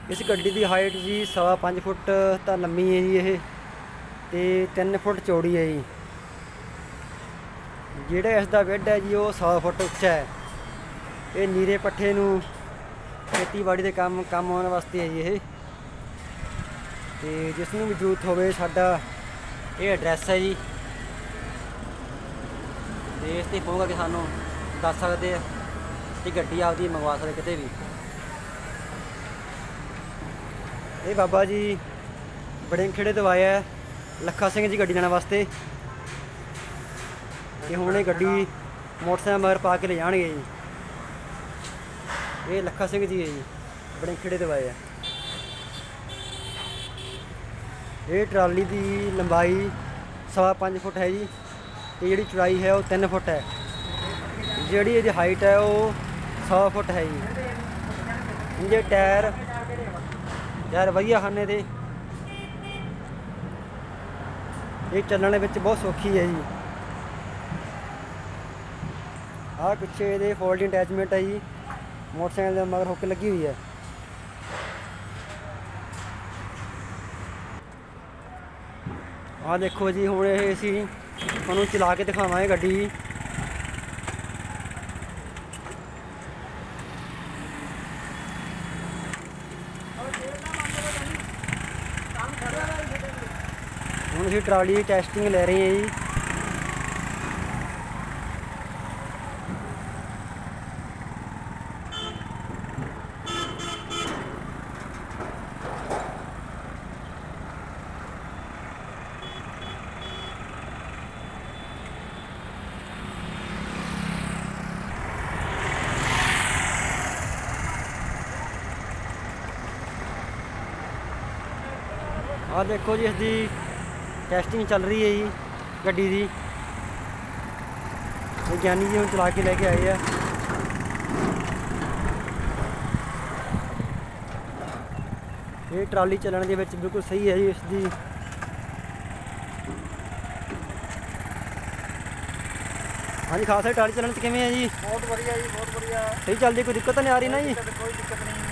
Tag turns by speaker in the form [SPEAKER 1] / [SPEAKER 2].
[SPEAKER 1] इस गड्डी की हाइट जी 5.25 फुट तो लंबी है जी, ये तो 3 फुट चौड़ी है जी। जिहड़ा इसका बेड है जी वो 100 फुट उच्चा है। ये नीरे पट्ठे नूं खेतीबाड़ी के काम आने वास्ते है जी। ये तो जिसनूं भी जरूरत होवे साडा ये एड्रैस है जी, तो इस ते फोन करके सानूं दस सकते हैं कि गड्डी आपदी मंगवा सकते किते भी। ये बाबा जी बड़ेखेड़े तो आया है लखा सिंह जी गड्डी लेने वास्ते, कि हुण ये गड्डी मोटरसाइकिल मगर पा के ले जाणगे जी। ये लखा सिंह जी है जी, बड़ेखेड़े तो आए है। ये ट्राली की लंबाई 5.25 फुट है जी, तो जी चौड़ाई है वो 3 फुट है। जी ये हाइट है वो 100 फुट है जी। ये टायर वधिया खाने थे, ये चलने में बहुत सौखी है जी। आ पिछे ये फोल्डिंग अटैचमेंट है जी, मोटरसाइकिल के मगर हुक लगी हुई है। आ देखो जी हुण असी तुहानूं चला के दिखावांगे गड्डी। हुण असी ट्राली की टेस्टिंग ले रहे हैं जी। आ देखो जी इसकी टेस्टिंग चल रही है जी गड्डी की। विज्ञानी जी हम चला के लेके आए हैं। ये ट्राली चलने के विच बिल्कुल सही है जी इसकी। हाँ जी खास है ट्राली चलने किमें है जी?
[SPEAKER 2] बहुत बढ़िया जी, बहुत बढ़िया
[SPEAKER 1] सही चलती, कोई दिक्कत नहीं आ रही ना जी?
[SPEAKER 2] कोई दिक्कत नहीं।